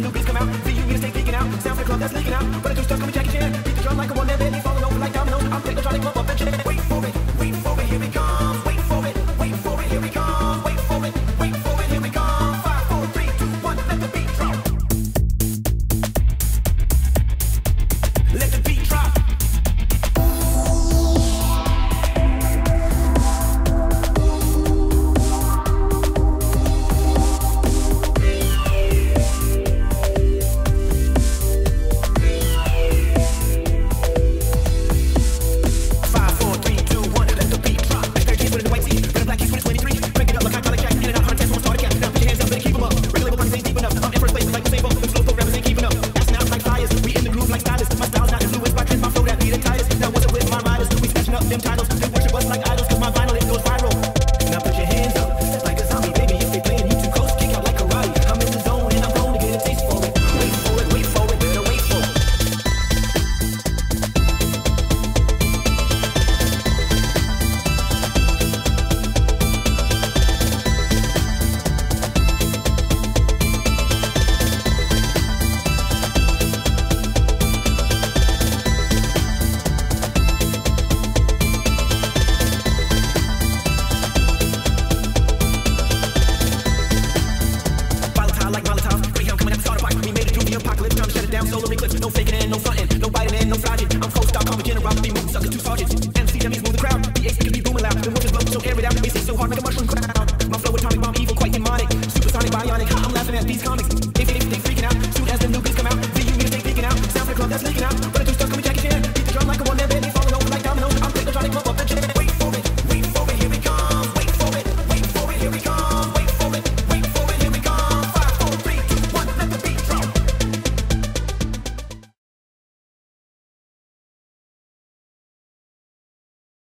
new beats come out. See you, me to stay geeking out. Sound for the club that's leaking out. But I do stuff on me, Jackie Chan. Beat the drum like a one-man band, falling over like dominoes. I'm technotronic, club up and shit. Wait for it, here it comes. Wait for it, here it comes. Wait for it, here it comes. 5, 4, 3, 2, 1, let the beat drop. Let the beat drop. Solar eclipse, no faking and no frontin', no biting and no flogging. I'm co-star, call me general, be moving suckers, 2 sergeants. MC, that means move the crowd. The AC can be booming loud. The words blow, so air it out. It's so hard like a mushroom cloud. My flow atomic bomb, evil, quite demonic. Supersonic, bionic. I'm laughing at these comics. They freaking out. Soon as the new beats come out, see you, me to stay geeking out. Sound for the club that's leaking out. But I do stuff, call me Jackie Chan. Beat the drum like a one-man band.